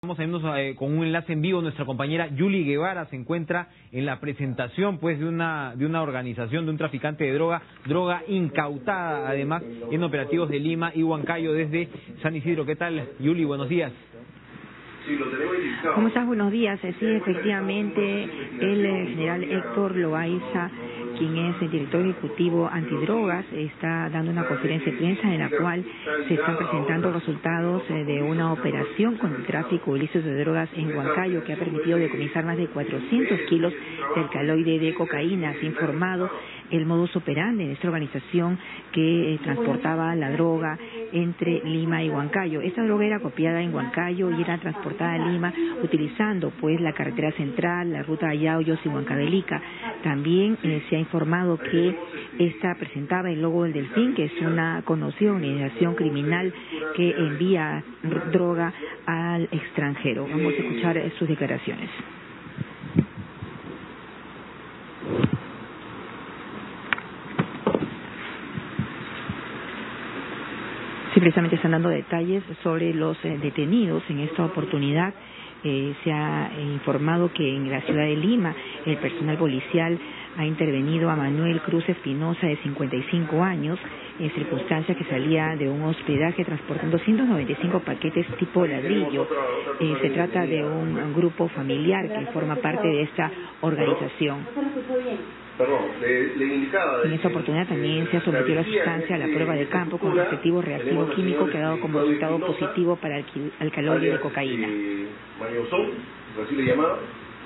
Vamos a irnos con un enlace en vivo. Nuestra compañera Yuli Guevara se encuentra en la presentación pues de una organización, de un traficante de droga incautada además en operativos de Lima y Huancayo desde San Isidro. ¿Qué tal, Yuli? Buenos días. ¿Cómo estás? Buenos días. Sí, efectivamente, el general Héctor Loaiza, quien es el director ejecutivo antidrogas, está dando una conferencia de prensa en la cual se están presentando resultados de una operación con el tráfico ilícito de drogas en Huancayo que ha permitido decomisar más de 400 kilos de alcaloide de cocaína. Se ha informado el modus operandi de esta organización que transportaba la droga entre Lima y Huancayo. Esta droga era copiada en Huancayo y era transportada a Lima utilizando pues la carretera central, la ruta de Yauyos y Huancavelica. También se ha informado que esta presentaba el logo del Delfín, que es una conocida organización criminal que envía droga al extranjero. Vamos a escuchar sus declaraciones. Sí, precisamente están dando detalles sobre los detenidos en esta oportunidad. Se ha informado que en la ciudad de Lima el personal policial ha intervenido a Manuel Cruz Espinosa, de 55 años, en circunstancias que salía de un hospedaje transportando 295 paquetes tipo ladrillo. Se trata de un grupo familiar que forma parte de esta organización. En esta oportunidad también se ha sometido la sustancia a la prueba de campo con respectivo reactivo químico que ha dado como resultado positivo para alcaloide de cocaína. Así le llamaba,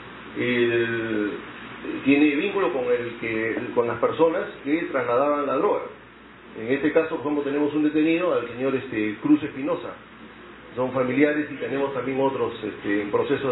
tiene vínculo con las personas que trasladaban la droga. En este caso, como tenemos un detenido, al señor Cruz Espinosa. Son familiares y tenemos también otros en proceso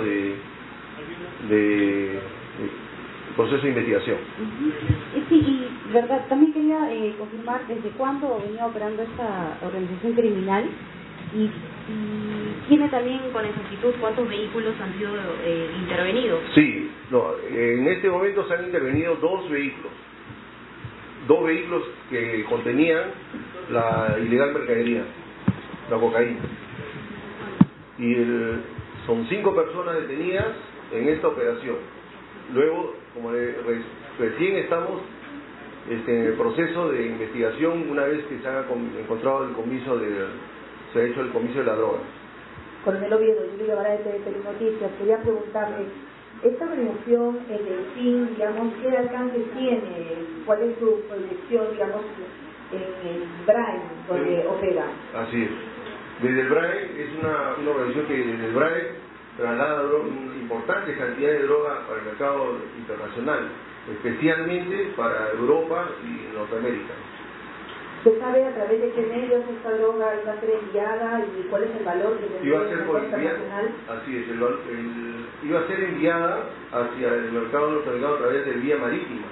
proceso de investigación. Sí, y verdad, también quería confirmar desde cuándo venía operando esta organización criminal y tiene también con exactitud cuántos vehículos han sido intervenidos. Sí, en este momento se han intervenido dos vehículos que contenían la ilegal mercadería, la cocaína. Y son 5 personas detenidas en esta operación. Luego, como recién estamos en el proceso de investigación, una vez que se ha encontrado se ha hecho el comiso de la droga. Coronel Oviedo, Yuli Guevara de Perú Noticias, quería preguntarle, esta organización, el Delfín, digamos, ¿qué alcance tiene? ¿Cuál es su proyección, digamos, en el BRAE, donde opera? Así es. Desde el BRAE, es una organización que desde el BRAE traslada importantes cantidades de droga para el mercado internacional, especialmente para Europa y Norteamérica. ¿Se sabe a través de qué medios esta droga iba a ser enviada y cuál es el valor que tendría el mercado internacional? Así es, iba a ser enviada hacia el mercado norteamericano a través de vía marítima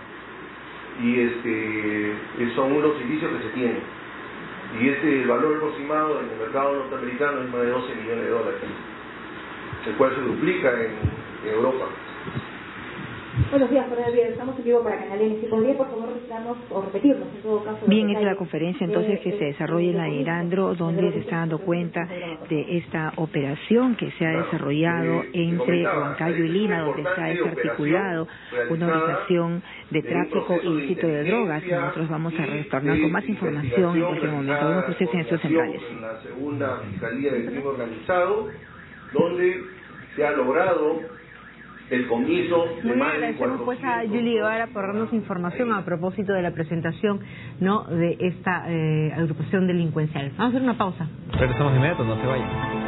y son unos indicios que se tienen. Y el valor aproximado en el mercado norteamericano es más de $12 millones, el cual se duplica en Europa. Buenos días, Coronel. Estamos en vivo para Canal N. Si podría, por favor, retirarnos o repetirnos en todo caso. Bien, esta es la conferencia entonces que se desarrolla en la Irandro, donde se está dando cuenta de esta operación que se ha desarrollado entre Huancayo y Lima, donde se ha desarticulado una organización de tráfico ilícito de drogas. Nosotros vamos a retornar con más información en cualquier momento. Vemos que ustedes en estos centrales. La segunda Fiscalía del Crimen Organizado, donde se ha logrado el comiso de más de 400. Pues a Yuli Guevara por darnos información a propósito de la presentación de esta agrupación delincuencial. Vamos a hacer una pausa. Regresamos de inmediato, no se vayan.